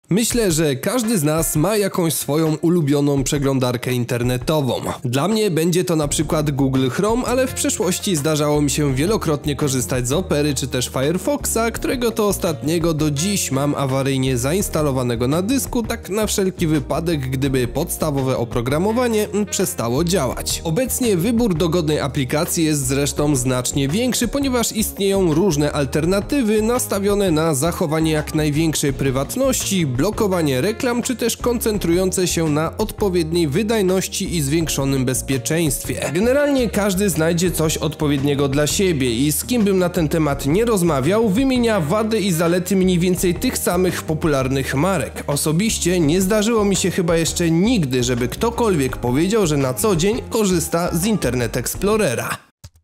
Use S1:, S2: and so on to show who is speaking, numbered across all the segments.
S1: Myślę, że każdy z nas ma jakąś swoją ulubioną przeglądarkę internetową. Dla mnie będzie to na przykład Google Chrome, ale w przeszłości zdarzało mi się wielokrotnie korzystać z Opery czy też Firefoxa, którego to ostatniego do dziś mam awaryjnie zainstalowanego na dysku, tak na wszelki wypadek, gdyby podstawowe oprogramowanie przestało działać. Obecnie wybór dogodnej aplikacji jest zresztą znacznie większy, ponieważ istnieją różne alternatywy nastawione na zachowanie jak największej prywatności, blokowanie reklam, czy też koncentrujące się na odpowiedniej wydajności i zwiększonym bezpieczeństwie. Generalnie każdy znajdzie coś odpowiedniego dla siebie i z kim bym na ten temat nie rozmawiał, wymienia wady i zalety mniej więcej tych samych popularnych marek. Osobiście nie zdarzyło mi się chyba jeszcze nigdy, żeby ktokolwiek powiedział, że na co dzień korzysta z Internet Explorera.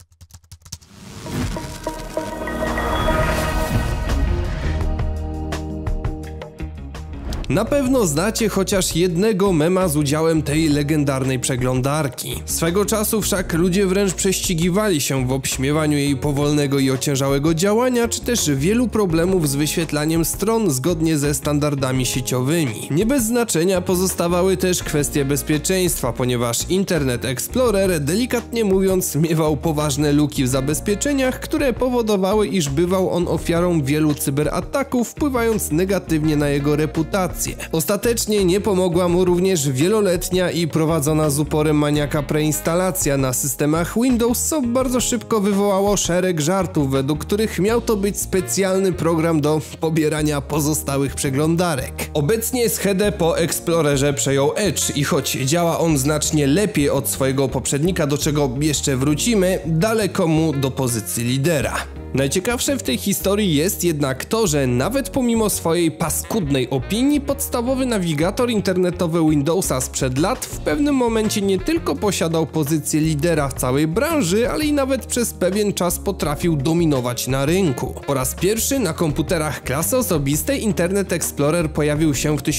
S1: Na pewno znacie chociaż jednego mema z udziałem tej legendarnej przeglądarki. Swego czasu wszak ludzie wręcz prześcigiwali się w obśmiewaniu jej powolnego i ociężałego działania, czy też wielu problemów z wyświetlaniem stron zgodnie ze standardami sieciowymi. Nie bez znaczenia pozostawały też kwestie bezpieczeństwa, ponieważ Internet Explorer, delikatnie mówiąc, miewał poważne luki w zabezpieczeniach, które powodowały, iż bywał on ofiarą wielu cyberataków, wpływając negatywnie na jego reputację. Ostatecznie nie pomogła mu również wieloletnia i prowadzona z uporem maniaka preinstalacja na systemach Windows, co bardzo szybko wywołało szereg żartów, według których miał to być specjalny program do pobierania pozostałych przeglądarek. Obecnie schedę po Explorerze przejął Edge i choć działa on znacznie lepiej od swojego poprzednika, do czego jeszcze wrócimy, daleko mu do pozycji lidera. Najciekawsze w tej historii jest jednak to, że nawet pomimo swojej paskudnej opinii, podstawowy nawigator internetowy Windowsa sprzed lat w pewnym momencie nie tylko posiadał pozycję lidera w całej branży, ale i nawet przez pewien czas potrafił dominować na rynku. Po raz pierwszy na komputerach klasy osobistej Internet Explorer pojawił się w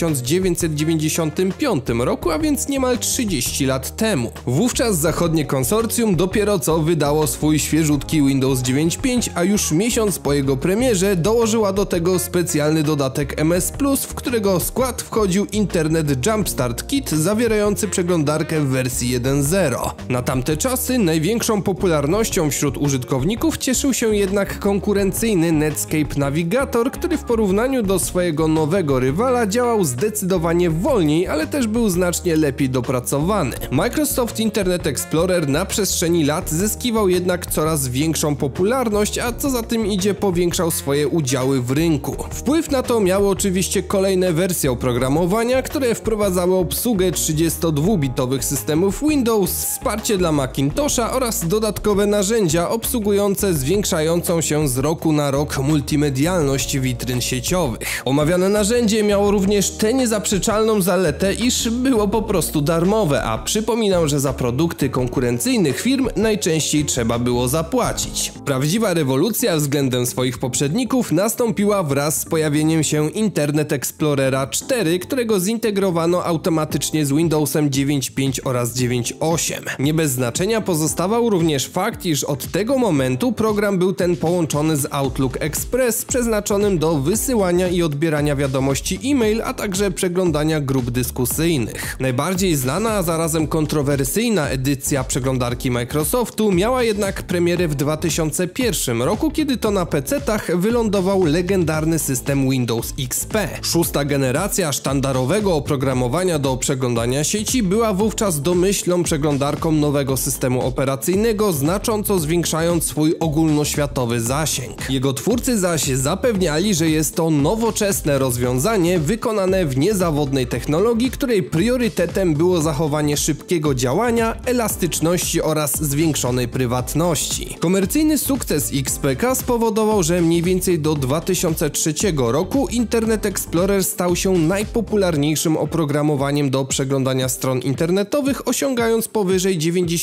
S1: 1995 roku, a więc niemal 30 lat temu. Wówczas zachodnie konsorcjum dopiero co wydało swój świeżutki Windows 9.5, a już miesiąc po jego premierze dołożyła do tego specjalny dodatek MS Plus, w którego skład wchodził Internet Jumpstart Kit zawierający przeglądarkę w wersji 1.0. Na tamte czasy największą popularnością wśród użytkowników cieszył się jednak konkurencyjny Netscape Navigator, który w porównaniu do swojego nowego rywala działał zdecydowanie wolniej, ale też był znacznie lepiej dopracowany. Microsoft Internet Explorer na przestrzeni lat zyskiwał jednak coraz większą popularność, a co za tym idzie, powiększał swoje udziały w rynku. Wpływ na to miały oczywiście kolejne wersje oprogramowania, które wprowadzały obsługę 32-bitowych systemów Windows, wsparcie dla Macintosha oraz dodatkowe narzędzia obsługujące zwiększającą się z roku na rok multimedialność witryn sieciowych. Omawiane narzędzie miało również tę niezaprzeczalną zaletę, iż było po prostu darmowe, a przypominam, że za produkty konkurencyjnych firm najczęściej trzeba było zapłacić. Prawdziwa rewolucja względem swoich poprzedników nastąpiła wraz z pojawieniem się Internet Explorera 4, którego zintegrowano automatycznie z Windowsem 9.5 oraz 9.8. Nie bez znaczenia pozostawał również fakt, iż od tego momentu program był ten połączony z Outlook Express, przeznaczonym do wysyłania i odbierania wiadomości e-mail, a także przeglądania grup dyskusyjnych. Najbardziej znana, a zarazem kontrowersyjna edycja przeglądarki Microsoftu miała jednak premierę w 2001 roku, kiedy to na PC-tach wylądował legendarny system Windows XP. Szósta generacja sztandarowego oprogramowania do przeglądania sieci była wówczas domyślną przeglądarką nowego systemu operacyjnego, znacząco zwiększając swój ogólnoświatowy zasięg. Jego twórcy zaś zapewniali, że jest to nowoczesne rozwiązanie wykonane w niezawodnej technologii, której priorytetem było zachowanie szybkiego działania, elastyczności oraz zwiększonej prywatności. Komercyjny sukces XPK spowodował, że mniej więcej do 2003 roku Internet Explorer stał się najpopularniejszym oprogramowaniem do przeglądania stron internetowych, osiągając powyżej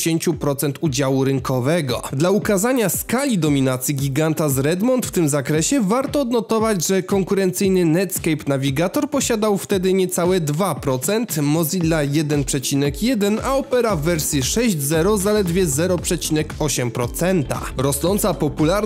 S1: 90% udziału rynkowego. Dla ukazania skali dominacji giganta z Redmond w tym zakresie warto odnotować, że konkurencyjny Netscape Navigator posiadał wtedy niecałe 2%, Mozilla 1,1%, a Opera w wersji 6.0 zaledwie 0,8%. Rosnąca popularność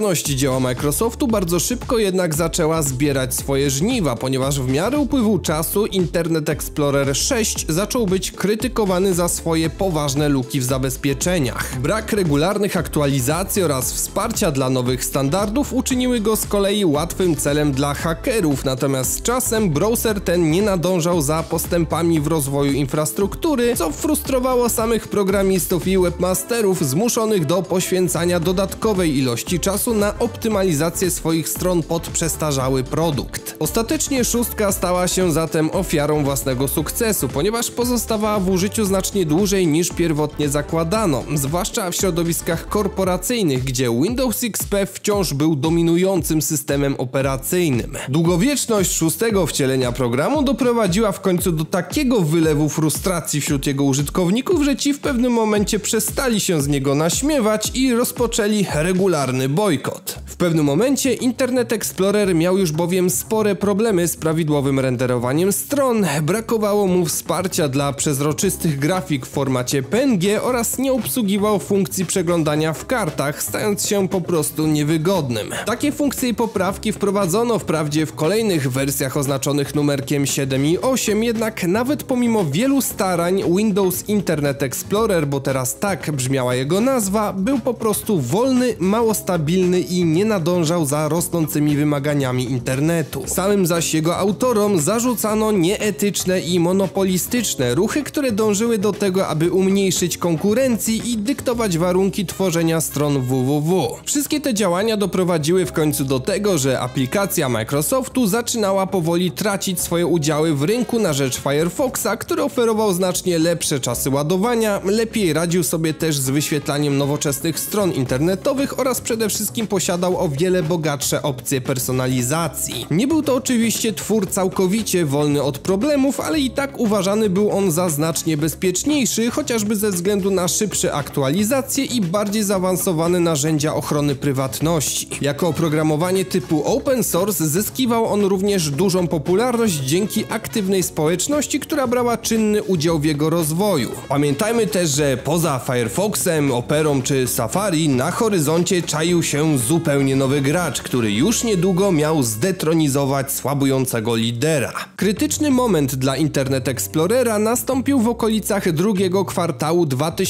S1: popularność dzieła Microsoftu bardzo szybko jednak zaczęła zbierać swoje żniwa, ponieważ w miarę upływu czasu Internet Explorer 6 zaczął być krytykowany za swoje poważne luki w zabezpieczeniach. Brak regularnych aktualizacji oraz wsparcia dla nowych standardów uczyniły go z kolei łatwym celem dla hakerów, natomiast z czasem browser ten nie nadążał za postępami w rozwoju infrastruktury, co frustrowało samych programistów i webmasterów zmuszonych do poświęcania dodatkowej ilości czasu na optymalizację swoich stron pod przestarzały produkt. Ostatecznie szóstka stała się zatem ofiarą własnego sukcesu, ponieważ pozostawała w użyciu znacznie dłużej niż pierwotnie zakładano, zwłaszcza w środowiskach korporacyjnych, gdzie Windows XP wciąż był dominującym systemem operacyjnym. Długowieczność szóstego wcielenia programu doprowadziła w końcu do takiego wylewu frustracji wśród jego użytkowników, że ci w pewnym momencie przestali się z niego naśmiewać i rozpoczęli regularny bojkot. W pewnym momencie Internet Explorer miał już bowiem spore problemy z prawidłowym renderowaniem stron, brakowało mu wsparcia dla przezroczystych grafik w formacie PNG oraz nie obsługiwał funkcji przeglądania w kartach, stając się po prostu niewygodnym. Takie funkcje i poprawki wprowadzono wprawdzie w kolejnych wersjach oznaczonych numerkiem 7 i 8, jednak nawet pomimo wielu starań Windows Internet Explorer, bo teraz tak brzmiała jego nazwa, był po prostu wolny, mało stabilny i nie nadążał za rosnącymi wymaganiami internetu. Samym zaś jego autorom zarzucano nieetyczne i monopolistyczne ruchy, które dążyły do tego, aby umniejszyć konkurencji i dyktować warunki tworzenia stron www. Wszystkie te działania doprowadziły w końcu do tego, że aplikacja Microsoftu zaczynała powoli tracić swoje udziały w rynku na rzecz Firefoxa, który oferował znacznie lepsze czasy ładowania, lepiej radził sobie też z wyświetlaniem nowoczesnych stron internetowych oraz przede wszystkim posiadał o wiele bogatsze opcje personalizacji. Nie był to oczywiście twór całkowicie wolny od problemów, ale i tak uważany był on za znacznie bezpieczniejszy, chociażby ze względu na szybsze aktualizacje i bardziej zaawansowane narzędzia ochrony prywatności. Jako oprogramowanie typu open source zyskiwał on również dużą popularność dzięki aktywnej społeczności, która brała czynny udział w jego rozwoju. Pamiętajmy też, że poza Firefoxem, Operą czy Safari na horyzoncie czaił się zupełnie nowy gracz, który już niedługo miał zdetronizować słabującego lidera. Krytyczny moment dla Internet Explorera nastąpił w okolicach drugiego kwartału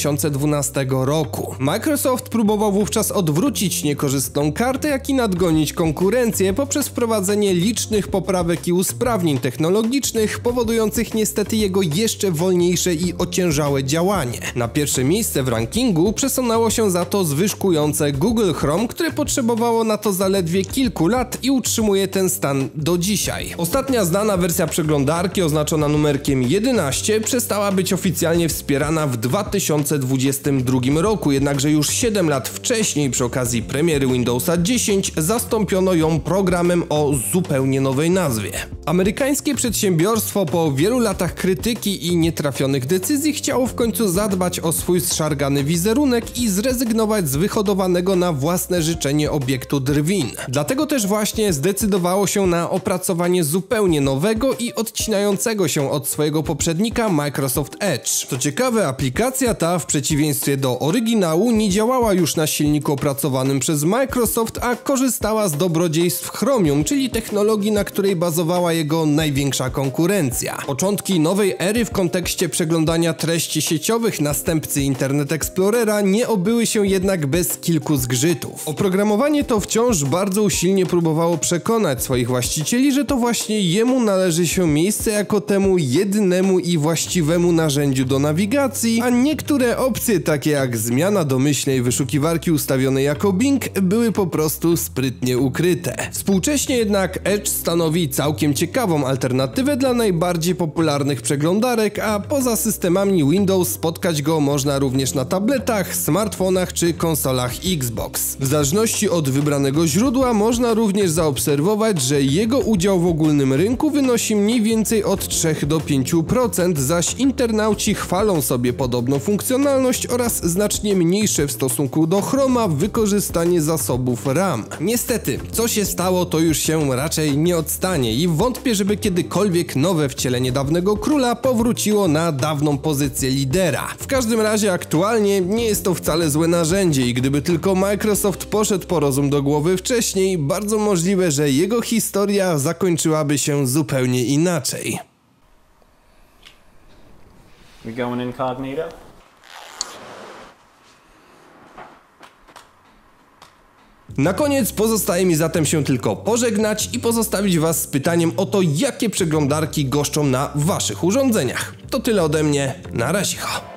S1: 2012 roku. Microsoft próbował wówczas odwrócić niekorzystną kartę, jak i nadgonić konkurencję poprzez wprowadzenie licznych poprawek i usprawnień technologicznych, powodujących niestety jego jeszcze wolniejsze i ociężałe działanie. Na pierwsze miejsce w rankingu przesunęło się za to zwyżkujące Google Chrome, które potrzebowało na to zaledwie kilku lat i utrzymuje ten stan do dzisiaj. Ostatnia znana wersja przeglądarki, oznaczona numerkiem 11, przestała być oficjalnie wspierana w 2022 roku, jednakże już 7 lat wcześniej, przy okazji premiery Windowsa 10, zastąpiono ją programem o zupełnie nowej nazwie. Amerykańskie przedsiębiorstwo po wielu latach krytyki i nietrafionych decyzji chciało w końcu zadbać o swój zszargany wizerunek i zrezygnować z wyhodowanego na własne życzenie obiektu drwin. Dlatego też właśnie zdecydowało się na opracowanie zupełnie nowego i odcinającego się od swojego poprzednika Microsoft Edge. Co ciekawe, aplikacja ta w przeciwieństwie do oryginału nie działała już na silniku opracowanym przez Microsoft, a korzystała z dobrodziejstw Chromium, czyli technologii, na której bazowała jego największa konkurencja. Początki nowej ery w kontekście przeglądania treści sieciowych następcy Internet Explorera nie obyły się jednak bez kilku zgrzytów. Oprogramowanie to wciąż bardzo usilnie próbowało przekonać swoich właścicieli, że to właśnie jemu należy się miejsce jako temu jedynemu i właściwemu narzędziu do nawigacji, a niektóre opcje takie jak zmiana domyślnej wyszukiwarki ustawionej jako Bing były po prostu sprytnie ukryte. Współcześnie jednak Edge stanowi całkiem ciekawą alternatywę dla najbardziej popularnych przeglądarek, a poza systemami Windows spotkać go można również na tabletach, smartfonach czy konsolach Xbox. W zależności od wybranego źródła można również zaobserwować, że jego udział w ogólnym rynku wynosi mniej więcej od 3 do 5%, zaś internauci chwalą sobie podobną funkcjonalność oraz znacznie mniejsze w stosunku do Chroma wykorzystanie zasobów RAM. Niestety, co się stało, to już się raczej nie odstanie i wątpię, wątpię, żeby kiedykolwiek nowe wcielenie dawnego króla powróciło na dawną pozycję lidera. W każdym razie aktualnie nie jest to wcale złe narzędzie i gdyby tylko Microsoft poszedł po rozum do głowy wcześniej, bardzo możliwe, że jego historia zakończyłaby się zupełnie inaczej.
S2: We going incognito?
S1: Na koniec pozostaje mi zatem się tylko pożegnać i pozostawić was z pytaniem o to, jakie przeglądarki goszczą na waszych urządzeniach. To tyle ode mnie, na razie.